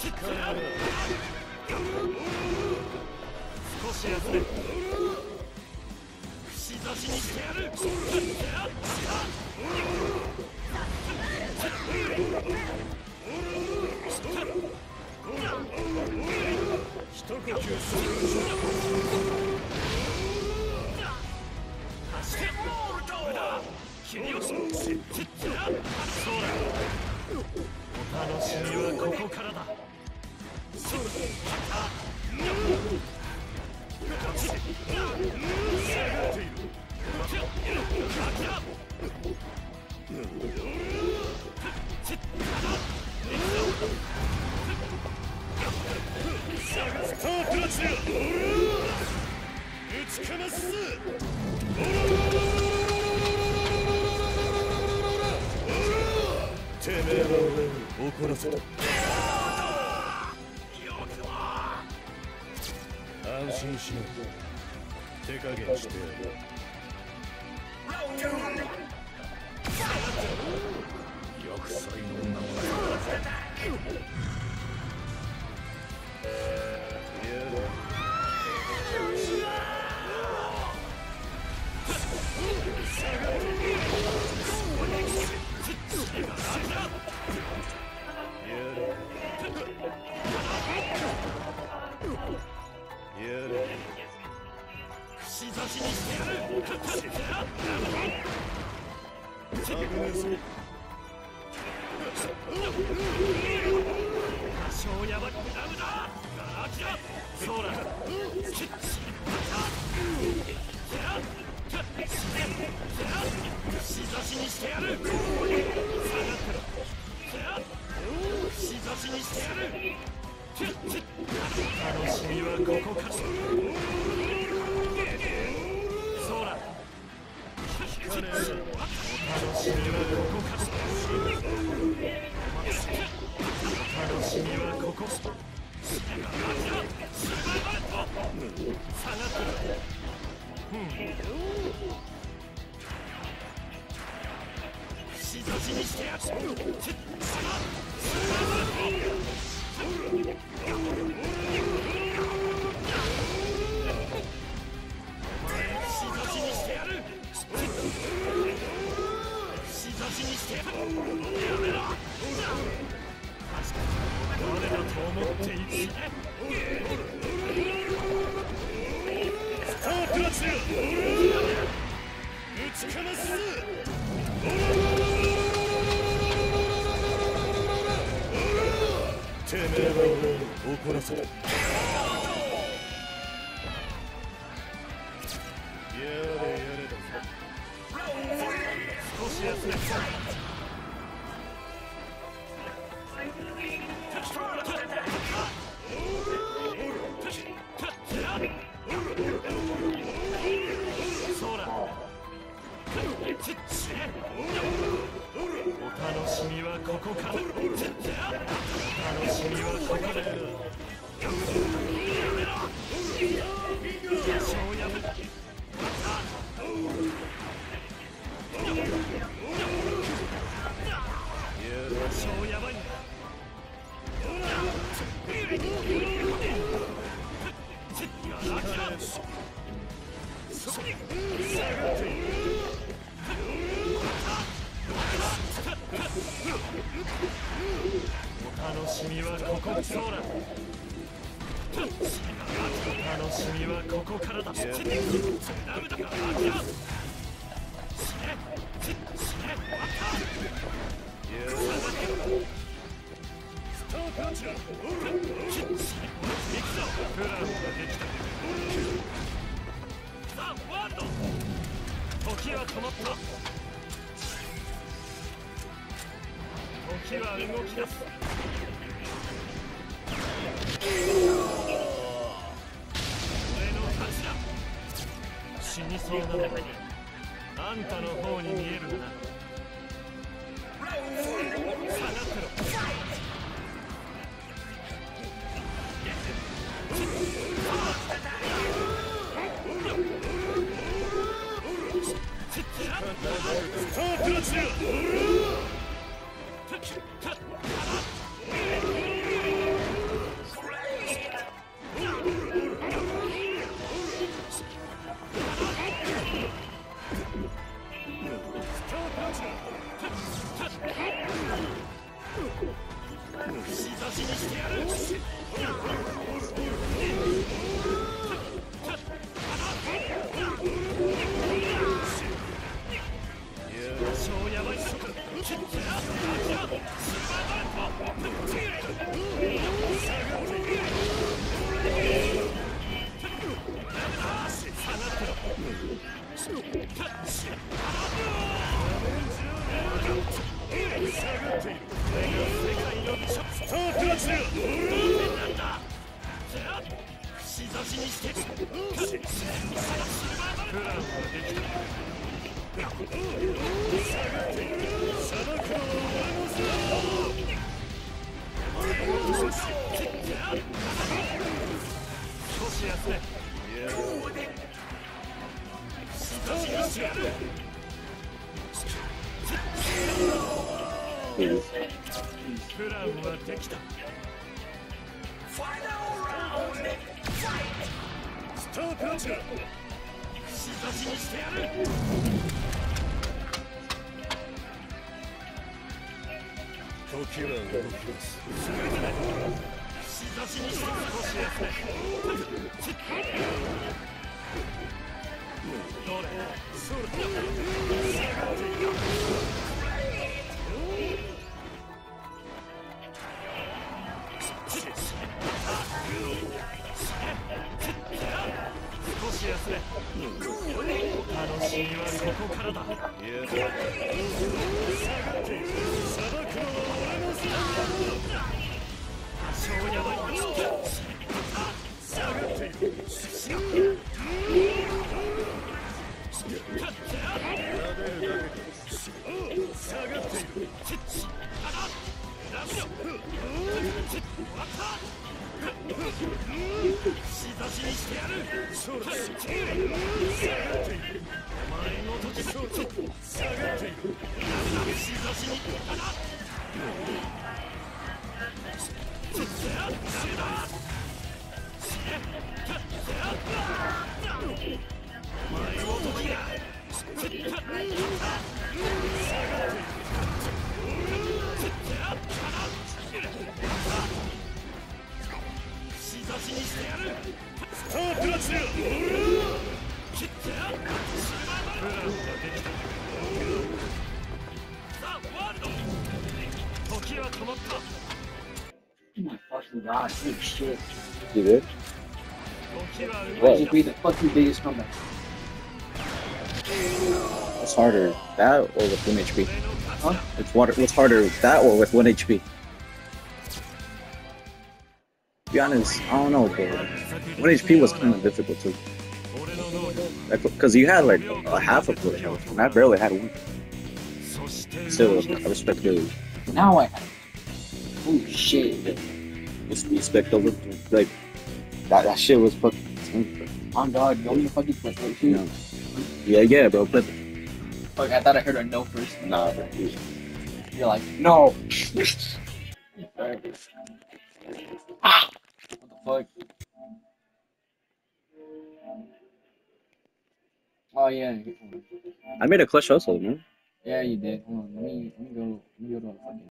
少し休め。串刺しにしてやる。一呼吸する。走って無駄。切り落ち。そうだ。お楽しみはここからだ。スタートラッシュ。打ちかますてめえは俺を怒らせた。安心しろ。手加減してやる。薬剤の女も串刺しにしてやる。多少やばくダメだ。そうだ。串刺しにしてやる。下がってろ。串刺しにしてやる。楽しみはここから。そうだ。楽しみはここから。楽しみはここ。下がってろ。串刺しにしてやる。誰だと思っている。スタートラッシュ。打ちかますてめえは俺を怒らせた。やれやれだぞ。少し休め。そうだ。お楽しみはここから。お楽しみはここで。多少やめ。多少やばいんだ。お楽しみはここ。そうだ。お楽しみはここからだ。ダメだから諦め。スタートラッシュ。プランができた。さあワールド。時は止まった。時は動き出す。俺の勝ちだ。死にそうなのはあんたの方に見えるな。下がってろ。スタートラッシュ。 プランはできた。スタートだ。串刺しにしてやる。時は動きます。串刺しにして少し休め。どれ？それ。少し休め。楽しみはここからだ。さばくのは俺のせいだ。多少やばい。下がっている。下がっている。串刺しにしてやる。そうだ。下がっている。お前の時下がっている。串刺しにダメだ。お前の時が串刺しにしてやる。スタートラッシュ。プランができた。ザ・ワールド。時は止まった。 Oh my fucking god, holy shit. You good? Why did you be the fucking biggest comeback? What's harder, that or with 1 HP? Huh? What's harder, that or with 1 HP? To be honest, I don't know, but 1 HP was kind of difficult too. Because you had like a half of full health, and I barely had one. Still, I respect the Now I have. Holy shit. respect over like that shit was fucking. Oh god, you want me to fucking flip it too? No. Yeah, bro, flip. Fuck, I thought I heard a no first. Nah, You're like, no! Ah! What the fuck? Oh yeah. I made a clutch hustle, man. Yeah, you did. Hold on, let me go to the fucking